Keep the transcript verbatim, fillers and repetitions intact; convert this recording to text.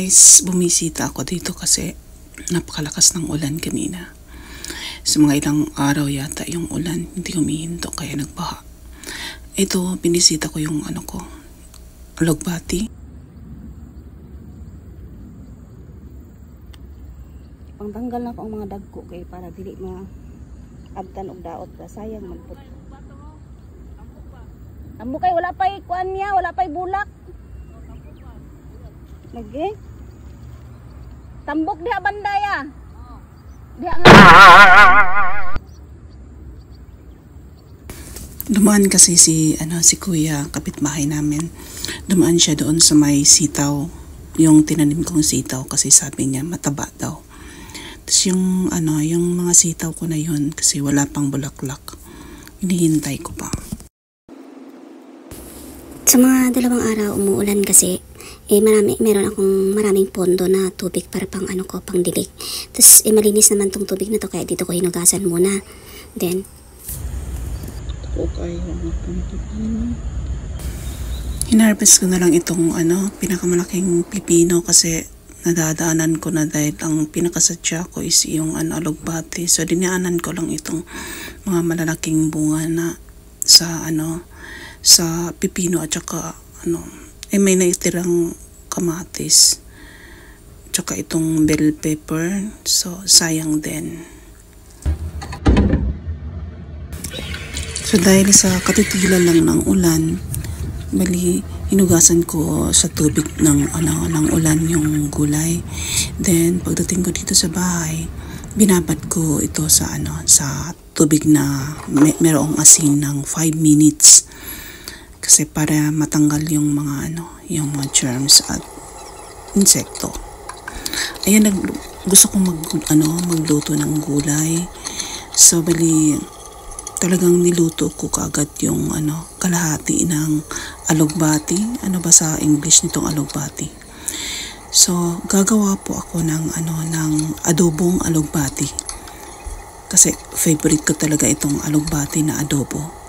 guys, bumisita ako dito kasi napakalakas ng ulan kanina. Sa mga ilang araw yata yung ulan, hindi humihinto kaya nagbaha. Ito, binisita ko yung ano ko, alugbati. Pangtanggal na ko ang mga dagko kay para dili ma agtan og daot ka, sayang man pud. Amo kay wala pay kuan niya, wala pay bulak. Lagi. Tambok diha bandaya. Diha nga. Dumaan kasi si ano si Kuya, kapitbahay namin. Dumaan siya doon sa may sitaw, yung tinanim kong sitaw kasi sabi niya mataba daw. Tapos yung ano, yung mga sitaw ko na yun kasi wala pang bulaklak. Hinihintay ko pa. Sa mga dalawang araw umuulan kasi eh marami, meron akong maraming pondo na tubig para pang ano ko, pang dilig. Tapos eh malinis naman tong tubig na to kaya dito ko hinugasan muna. Then okay, hinarvest ko na lang itong ano, pinakamalaking pipino kasi nadadaanan ko na dahil ang pinakasadya ko is yung ano, alugbati. So dinaanan ko lang itong mga malalaking bunga na sa ano, sa pipino at saka ano, eh may naitirang kamatis tsaka itong bell pepper, so sayang din. So dahil sa katitilan lang ng ulan, bali hinugasan ko sa tubig ng ano, ng ulan yung gulay. Then pagdating ko dito sa bahay, binabad ko ito sa ano, sa tubig na may, merong asin ng five minutes. Kasi para matanggal yung mga ano, yung mga germs at insekto. Ayan, nag, gusto kong mag, ano, magluto ng gulay. So, bali, talagang niluto ko kaagad yung ano, kalahati ng alugbati. Ano ba sa English nitong alugbati? So, gagawa po ako ng ano, ng adobong alugbati. Kasi favorite ko talaga itong alugbati na adobo.